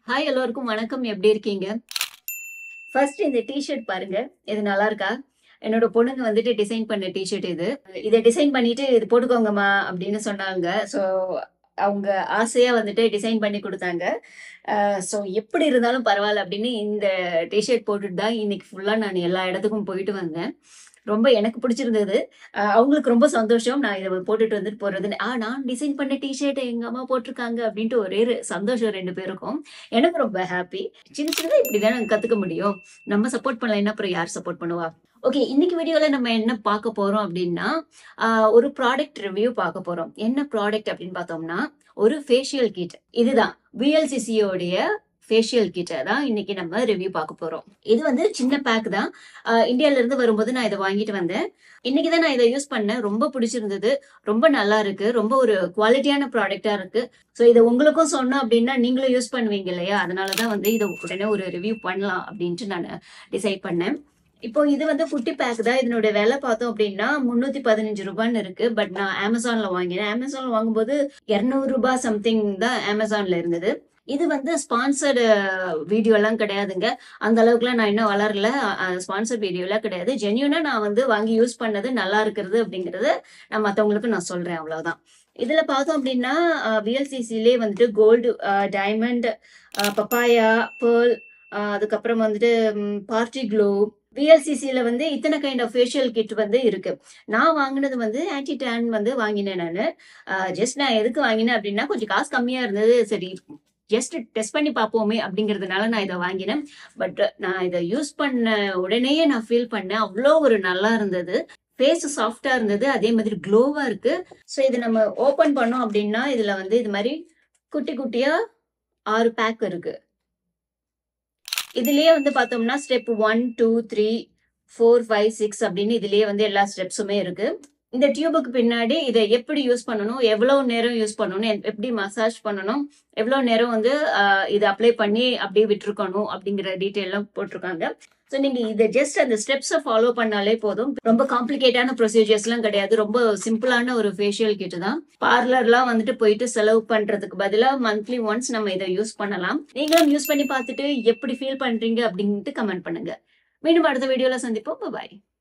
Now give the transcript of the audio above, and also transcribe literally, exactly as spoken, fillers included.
Hi எல்லோருக்கும் வணக்கம். எப்படி இருக்கீங்க? ஃபர்ஸ்ட் இந்த டிஷர்ட் பாருங்க. இது நல்லா இருக்கா? என்னோட பொண்ணுங்க வந்துட்டு டிசைன் பண்ண டிஷர்ட் இது. இதை டிசைன் பண்ணிட்டு இது போட்டுக்கோங்கம்மா அப்படின்னு சொன்னாங்க. ஸோ அவங்க ஆசையா வந்துட்டு டிசைன் பண்ணி கொடுத்தாங்க. ஸோ எப்படி இருந்தாலும் பரவாயில்ல அப்படின்னு இந்த டிஷர்ட் போட்டுட்டு தான் இன்னைக்கு ஃபுல்லாக நான் எல்லா இடத்துக்கும் போயிட்டு வந்தேன். ரொம்ப எனக்கு பிடிச்சிருந்தது. அஹ் அவங்களுக்கு ரொம்ப சந்தோஷம். நான் இதை போட்டுட்டு வந்துட்டு போறதுன்னு. ஆ நான் டிசைன் பண்ண டிஷர்ட் எங்க அம்மா போட்டிருக்காங்க அப்படின்ட்டு ஒரே ஒரு சந்தோஷம் ரெண்டு பேருக்கும். எனக்கு ரொம்ப ஹாப்பி. சின்ன சின்னதா இப்படிதான் கத்துக்க முடியும். நம்ம சப்போர்ட் பண்ணலைன்னா அப்புறம் யார் சப்போர்ட் பண்ணுவா? ஓகே, இன்னைக்கு வீடியோல நம்ம என்ன பார்க்க போறோம் அப்படின்னா ஆஹ் ஒரு ப்ராடக்ட் ரிவ்யூ பார்க்க போறோம். என்ன ப்ராடக்ட் அப்படின்னு பார்த்தோம்னா ஒரு ஃபேஷியல் கிட். இதுதான் விஎல்சிசியோடைய ஃபேஷியல் கிட்ட தான் இன்னைக்கு நம்ம ரிவ்யூ பார்க்க போறோம். இது வந்து சின்ன பேக் தான். ஆஹ் இந்தியால இருந்து வரும்போது நான் இதை வாங்கிட்டு வந்தேன். இன்னைக்கு தான் நான் இதை யூஸ் பண்ணேன். ரொம்ப பிடிச்சிருந்தது. ரொம்ப நல்லா இருக்கு. ரொம்ப ஒரு குவாலிட்டியான ப்ராடக்டா இருக்கு. ஸோ இதை உங்களுக்கும் சொன்னோம் அப்படின்னா நீங்களும் யூஸ் பண்ணுவீங்க இல்லையா? அதனாலதான் வந்து இதை உடனே ஒரு ரிவ்யூ பண்ணலாம் அப்படின்ட்டு நான் டிசைட் பண்ணேன். இப்போ இது வந்து குட்டி பேக் தான். இதனுடைய விலை பார்த்தோம் அப்படின்னா முன்னூத்தி பதினஞ்சு ரூபான்னு இருக்கு. பட் நான் அமேசான்ல வாங்கினேன். அமேசான்ல வாங்கும்போது இருநூறு ரூபாய் சம்திங் தான் அமேசான்ல இருந்தது. இது வந்து ஸ்பான்சர்டு வீடியோ எல்லாம் கிடையாதுங்க. அந்த அளவுக்குலாம் நான் இன்னும் வளரல. ஸ்பான்சர்ட் வீடியோ எல்லாம் கிடையாது. ஜென்யூனா நான் வந்து வாங்கி யூஸ் பண்ணது நல்லா இருக்கிறது அப்படிங்கறது நான் மத்தவங்களுக்கு நான் சொல்றேன். அவ்வளவுதான். இதுல பார்த்தோம் அப்படின்னா விஎல்சிசிலே வந்துட்டு கோல்டு, டைமண்ட், பப்பாயா, பேர்ல், அதுக்கப்புறம் வந்துட்டு பார்ட்டி க்ளோ, விஎல்சிசில வந்து இத்தனை கைண்ட் ஆஃப் ஃபேஷியல் கிட் வந்து இருக்கு. நான் வாங்கினது வந்து ஆன்டி டேன் வந்து வாங்கினேன். நான் ஜஸ்ட் நான் எதுக்கு வாங்கினேன் அப்படின்னா கொஞ்சம் காசு கம்மியா இருந்தது. சரி ஜஸ்ட் டெஸ்ட் பண்ணி பார்ப்போமே அப்படிங்கிறதுனால நான் இதை வாங்கினேன். பட் நான் இதை யூஸ் பண்ண உடனேயே நான் ஃபீல் பண்ணேன். அவ்வளோ ஒரு நல்லா இருந்தது. ஃபேஸ் சாஃப்டா இருந்தது. அதே மாதிரி க்ளோவா இருக்கு. ஸோ இது நம்ம ஓபன் பண்ணோம் அப்படின்னா இதுல வந்து இது மாதிரி குட்டி குட்டியா ஆறு பேக் இருக்கு. இதுலயே வந்து பார்த்தோம்னா step one two three four five six அப்படின்னு இதுலயே வந்து எல்லா ஸ்டெப்ஸுமே இருக்கு. இந்த டியூபுக்கு பின்னாடி இதை எப்படி யூஸ் பண்ணணும், எவ்வளவு நேரம் யூஸ் பண்ணணும், எப்படி மசாஜ் பண்ணணும், எவ்வளவு நேரம் வந்து இதை அப்ளை பண்ணி அப்படியே விட்டுருக்கணும் அப்படிங்கிற டீட்டெயில் எல்லாம் போட்டிருக்காங்க. ஸோ நீங்க இதை ஜஸ்ட் அந்த ஸ்டெப்ஸை ஃபாலோ பண்ணாலே போதும். ரொம்ப காம்ப்ளிகேட்டான ப்ரொசீஜர்ஸ் எல்லாம் கிடையாது. ரொம்ப சிம்பிளான ஒரு ஃபேஷியல் கிட் தான். பார்லர்லாம் வந்துட்டு போயிட்டு செலவு பண்றதுக்கு பதிலா மந்த்லி ஒன்ஸ் நம்ம இதை யூஸ் பண்ணலாம். நீங்களும் யூஸ் பண்ணி பார்த்துட்டு எப்படி ஃபீல் பண்றீங்க அப்படின்ட்டு கமெண்ட் பண்ணுங்க. மீண்டும் அடுத்த வீடியோல சந்திப்போம். பாய்.